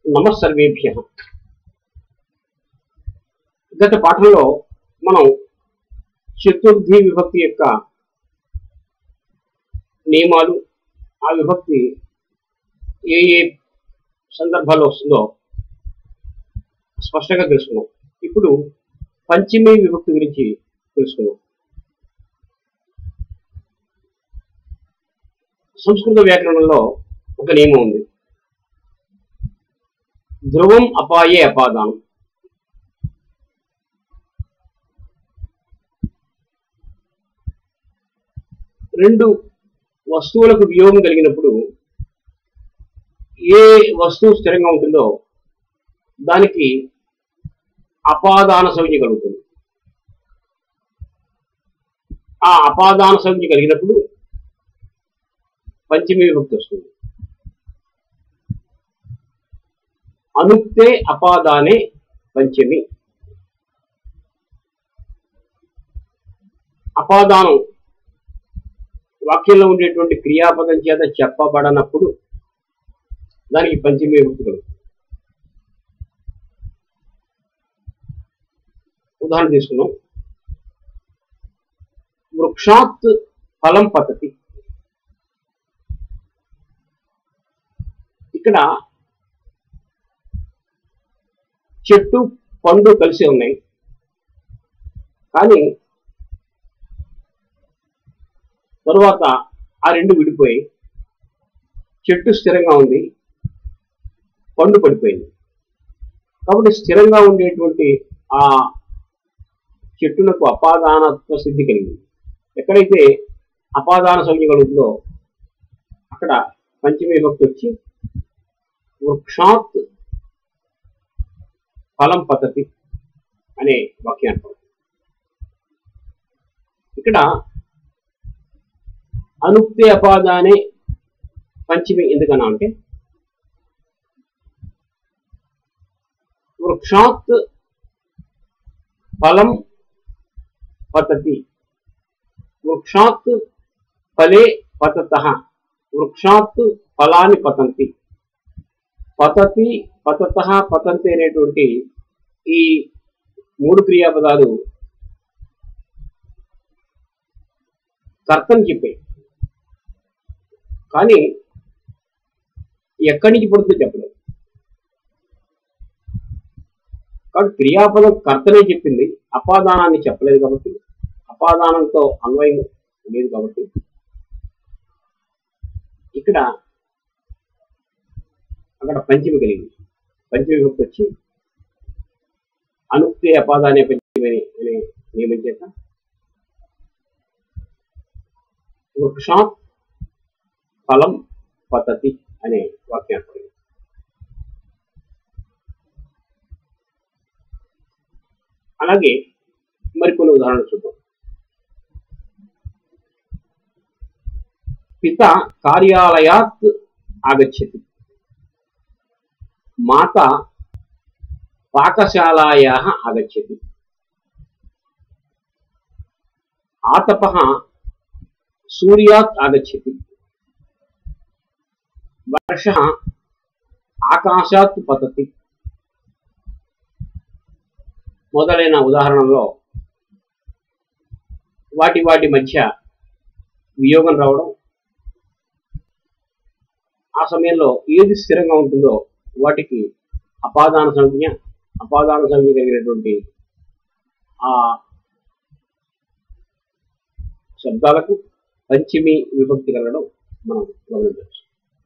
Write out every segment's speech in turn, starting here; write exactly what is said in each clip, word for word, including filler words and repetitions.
నమస్సర్వేభ్యః. గత పాఠంలో మనం చతుర్థి విభక్తి యొక్క నియమాలు, ఆ విభక్తి ఏ ఏ సందర్భాల్లో వస్తుందో స్పష్టంగా తెలుసుకున్నాం. ఇప్పుడు పంచమి విభక్తి గురించి తెలుసుకున్నాం. సంస్కృత వ్యాకరణంలో ఒక నియమం ఉంది. ధ్రువం అపాయే అపాదానం. రెండు వస్తువులకు వియోగం కలిగినప్పుడు ఏ వస్తువు స్థిరంగా ఉంటుందో దానికి అపాదాన సంజ్ఞ కలుగుతుంది. ఆ అపాదాన సంజ్ఞ కలిగినప్పుడు పంచమి విభక్తి వస్తుంది. అనుక్తే అపాదానే పంచమి. అపాదానం వాక్యంలో ఉండేటువంటి క్రియాపదం చేత చెప్పబడనప్పుడు దానికి పంచమి విభక్తి కలుగుతుంది. ఉదాహరణ తీసుకున్నాం. వృక్షాత్ ఫలం పతతి. ఇక్కడ చెట్టు పండు కలిసి ఉన్నాయి, కానీ తరువాత ఆ రెండు విడిపోయి చెట్టు స్థిరంగా ఉంది, పండు పడిపోయింది. కాబట్టి స్థిరంగా ఉండేటువంటి ఆ చెట్టునకు అపాదానత్వ సిద్ధి కలిగింది. ఎక్కడైతే అపాదాన సంజ్ఞ కలుగుతుందో అక్కడ పంచమి విభక్తి వచ్చి వృక్షాత్ ఫలం పతతి అనే వాక్యాన్ని. ఇక్కడ అనుక్తే అపాదానే పంచమి ఎందుకన్నా అంటే వృక్షాత్ ఫలం పతతి, వృక్షాత్ ఫలే పతతః, వృక్షాత్ ఫలాని పతంతి. పతతి, పతతః, పతంతి అనేటువంటి ఈ మూడు క్రియాపదాలు కర్తని చెప్పాయి, కానీ ఎక్కడి నుంచి పడుతుందో చెప్పలేదు. కాబట్టి క్రియాపదం కర్తనే చెప్పింది, అపాదానాన్ని చెప్పలేదు. కాబట్టి అపాదానంతో అన్వయం లేదు. కాబట్టి ఇక్కడ అక్కడ పంచమి కలిగింది. పంచమి విభక్తి వచ్చి అనుక్తే అపాదానే పంచమి అనే నియమం చేత వృక్షాత్ ఫలం పతతి అనే వాక్యాన్ని పడింది. అలాగే మరికొన్ని ఉదాహరణలు చూద్దాం. పిత కార్యాలయాత్ ఆగచ్చతి. మాత పాకశాలాయాః ఆగచ్చతి. ఆతపః సూర్యాత్ ఆగచ్చతి. వర్షః ఆకాశాత్ పతతి. మొదలైన ఉదాహరణలో వాటి వాటి మధ్య వియోగం రావడం, ఆ సమయంలో ఏది స్థిరంగా ఉంటుందో వాటికి అపాదాన సంజ్ఞ, అపాదాన సంజ్ఞ కలిగినటువంటి ఆ శబ్దాలకు పంచమి విభక్తి కలగడం మనం గమనించవచ్చు.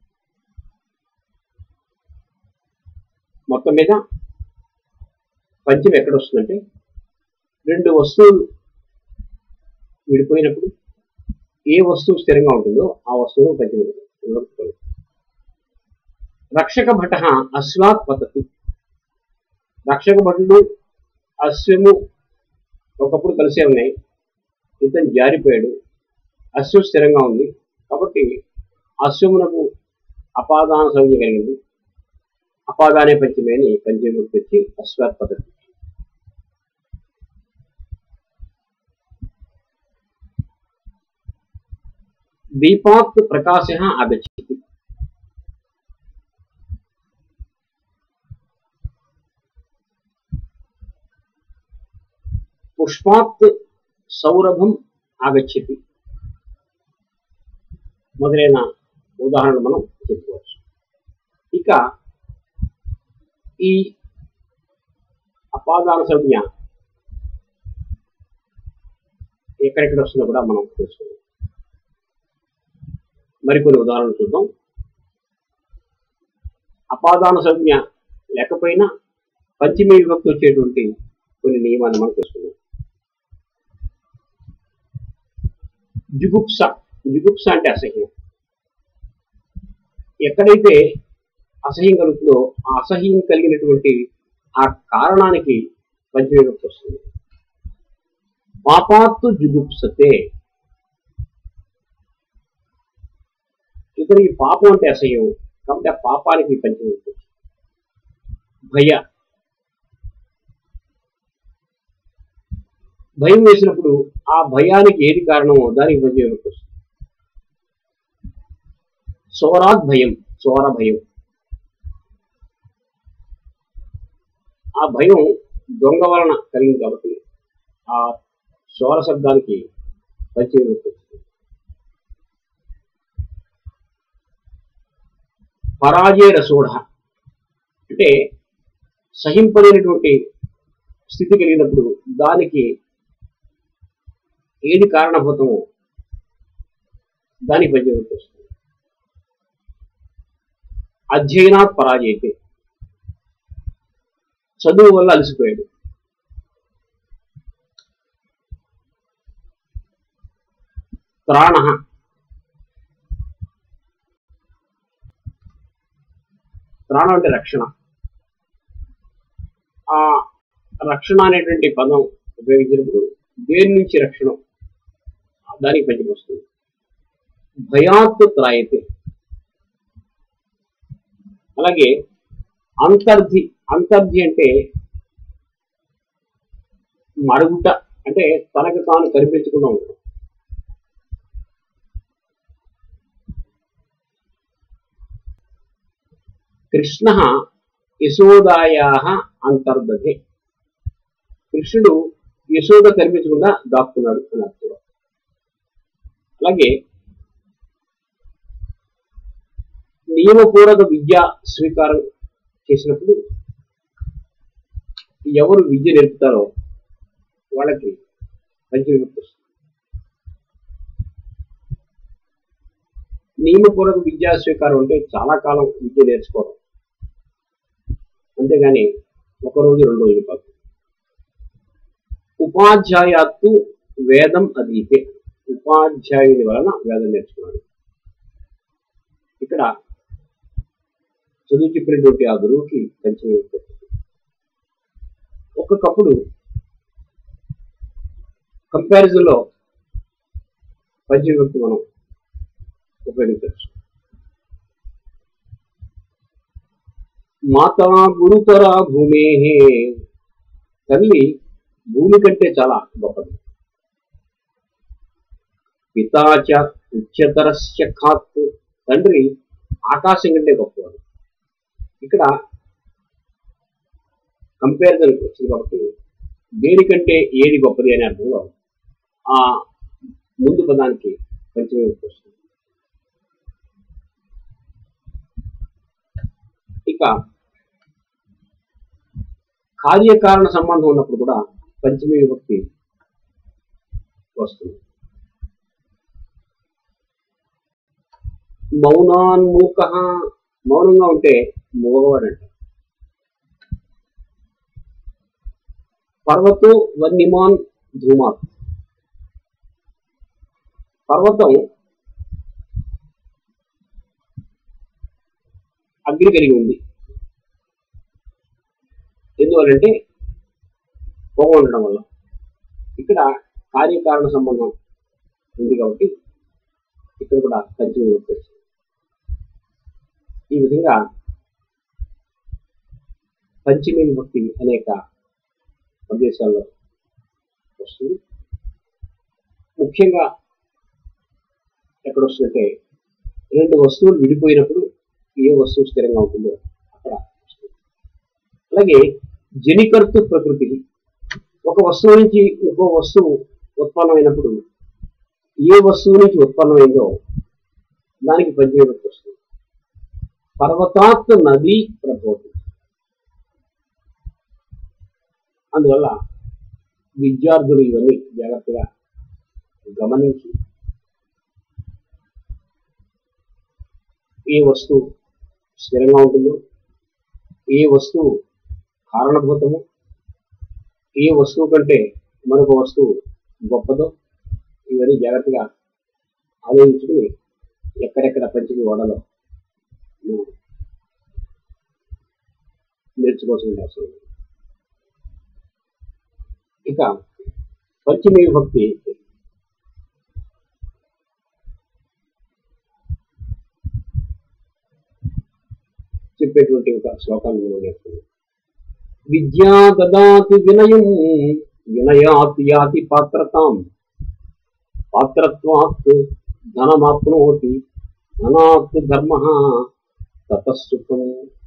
మొత్తం మీద పంచమి ఎక్కడ వస్తుందంటే రెండు వస్తువులు విడిపోయినప్పుడు ఏ వస్తువు స్థిరంగా ఉంటుందో ఆ వస్తువును పంచమి విభక్తి కలుగుతుంది. రక్షక భట అశ్వాత్ పతతి. రక్షక భటుడు అశ్వము ఒకప్పుడు కలిసే ఉన్నాయి, ఇతను జారిపోయాడు, అశ్వం స్థిరంగా ఉంది. కాబట్టి అశ్వమునకు అపాదాన సంజ్ఞ కలిగింది. అపాదానే పంచమి అని పంచమి విభక్తి వచ్చి అశ్వాత్ పతతి. దీపాత్ ప్రకాశः ఆగచ్చతి. పుష్పాత్ సౌరభం ఆగచ్చతి మొదలైన ఉదాహరణలు మనం చెప్పుకోవచ్చు. ఇక ఈ అపాదాన సంజ్ఞ ఎక్కడెక్కడ వస్తుందో కూడా మనం తెలుసుకుందాం. మరికొన్ని ఉదాహరణలు చూద్దాం. అపాదాన సంజ్ఞ లేకపోయినా పంచమీ విభక్తి వచ్చేటువంటి కొన్ని నియమాన్ని మనం తెలుసుకుందాం. జుగుప్స జుగుప్స అంటే అసహ్యం. ఎక్కడైతే అసహ్యం కలుగుతుందో ఆ అసహ్యం కలిగినటువంటి ఆ కారణానికి పంచమీ విభక్తి వస్తుంది. పాపాత్తు జుగుప్సతే, ఇక్కడ ఈ పాపం అంటే అసహ్యం కాబట్టి ఆ పాపానికి పంచమీ విభక్తి. భయ, భయం వేసినప్పుడు ఆ భయానికి ఏది కారణమో దానికి పంచమీ విభక్తి వస్తుంది. సోరాత్ భయం, సోర భయం, ఆ భయం దొంగ వలన కలిగింది కాబట్టి ఆ సోర శబ్దానికి పంచమీ విభక్తి వస్తుంది. పరాజయ రసోఢ అంటే సహింపలేనటువంటి స్థితి కలిగినప్పుడు దానికి ఏది కారణభూతమో దానికి పంచమీ విభక్తి వస్తుంది. అధ్యయనాత్ పరాజయతే, చదువు వల్ల అలసిపోయాడు. త్రాణ, త్రాణం అంటే రక్షణ. ఆ రక్షణ అనేటువంటి పదం ఉపయోగించినప్పుడు దేని నుంచి రక్షణ దానికి పంచమీ వస్తుంది. భయాత్ త్రాయతే, అలాగే అంతర్ధి, అంతర్ధి అంటే మరుగుట, అంటే తనకు తాను కనిపించకుండా ఉండడం. కృష్ణ యశోదాయా అంతర్దధే, కృష్ణుడు యశోద కనిపించకుండా దాక్కున్నాడు అని అర్థం. అలాగే నియమపూర్వక విద్యా స్వీకారం చేసినప్పుడు ఎవరు విద్య నేర్పుతారో వాళ్ళకి పంచమీ విభక్తి వస్తుంది. నియమపూర్వక విద్యా స్వీకారం అంటే చాలా కాలం విద్య నేర్చుకోవడం, అంతేగాని ఒక రోజు రెండు రోజులు కాదు. ఉపాధ్యాయాత్తు వేదం అధీతే, ఉపాధ్యాయుని వలన వేదం నేర్చుకున్నాడు. ఇక్కడ చదువు చెప్పినటువంటి ఆ గురువుకి పంచమీ విభక్తి. ఒక్కొక్కప్పుడు కంపారిజన్ లో పంచమీ విభక్తి మనం ఉపయోగించవచ్చు. మాతా గురుతర భూమే, తల్లి భూమి కంటే చాలా గొప్పది. పితాచ ఉచ్యతరస్య ఖాత్, తండ్రి ఆకాశం కంటే గొప్పవాడు. ఇక్కడ కంపారిజన్ వచ్చింది కాబట్టి దేనికంటే ఏది గొప్పది అనే అర్థంలో ఆ ముందు పదానికి పంచమీ విభక్తి వస్తుంది. ఇక కార్యకారణ సంబంధం ఉన్నప్పుడు కూడా పంచమీ విభక్తి వస్తుంది. మౌనాన్మూక, మౌనంగా ఉంటే మూగవాడంట. పర్వతో వన్యమాన్ ధూమాత్, పర్వతం అగ్ని కలిగి ఉంది. ఎందువల్లంటే పొగ ఉండడం వల్ల. ఇక్కడ కార్యకారణ సంబంధం ఉంది కాబట్టి ఇక్కడ కూడా పంచమీ విభక్తి వచ్చింది. ఈ విధంగా పంచమీ విభక్తి అనేక ప్రదేశాల్లో వస్తుంది. ముఖ్యంగా ఎక్కడ వస్తుందంటే రెండు వస్తువులు విడిపోయినప్పుడు ఏ వస్తువు స్థిరంగా ఉంటుందో అక్కడ వస్తుంది. అలాగే జనికర్తు ప్రకృతి, ఒక వస్తువు నుంచి ఇంకో వస్తువు ఉత్పన్నమైనప్పుడు ఏ వస్తువు నుంచి ఉత్పన్నమైందో దానికి పంచమీ విభక్తి వస్తుంది. పర్వతాత్ నది ప్రబోధి. అందువల్ల విద్యార్థులు ఇవన్నీ జాగ్రత్తగా గమనించి ఏ వస్తువు స్థిరంగా ఉంటుందో, ఏ వస్తువు కారణభూతము, ఏ వస్తువు కంటే మరొక వస్తువు గొప్పదో ఇవన్నీ జాగ్రత్తగా ఆలోచించుకుని ఎక్కడెక్కడ పంచమి వాడాలో నేర్చుకోవాల్సిన అవసరం ఉంది. ఇక పంచమీ విభక్తి చెప్పేటువంటి ఒక శ్లోకాన్ని మనం నేర్చుకున్నాం. విద్యా దదాతి వినయం వినయాతి యాతి పాత్రతాం పాత్రత్వాత్ ధనమాప్నోతి ధనాత్ ధర్మః తతఃసుఖం.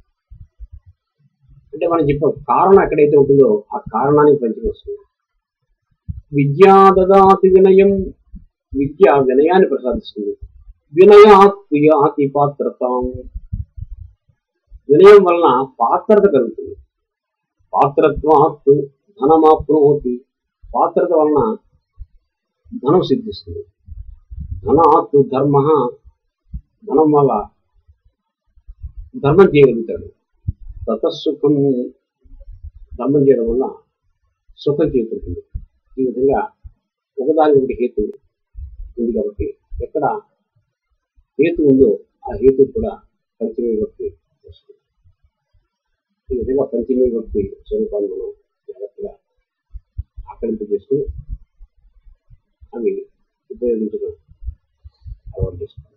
అంటే మనం చెప్పాం కారణం ఎక్కడైతే ఉంటుందో ఆ కారణానికి పంచమి వస్తుంది. విద్యా దదాతి వినయం, విద్య వినయాన్ని ప్రసాదిస్తుంది. వినయాత్ యాతి పాత్రతాం, వినయం వలన పాత్రత కలుగుతుంది. పాత్రత్వాత్ ధనమాప్నోతి, పాత్రత వలన ధనం సిద్ధిస్తుంది. ధనాత్ ధర్మ, ధనం వల్ల ధర్మం చేయగలుగుతాడు. తతఃసుఖం, ధర్మం చేయడం వల్ల సుఖం చేకూరుతుంది. ఈ విధంగా ఒకదాని ఒకటి హేతు ఉంది కాబట్టి ఎక్కడ హేతు ఉందో ఆ హేతు కూడా పంచమీ విభక్తి వస్తుంది. ఈ విధంగా పంచమీ విభక్తి స్వరూపాన్ని మనం జాగ్రత్తగా ఆకలింపు చేసుకుని అవి ఉపయోగించడం అలవాటు చేసుకోవాలి.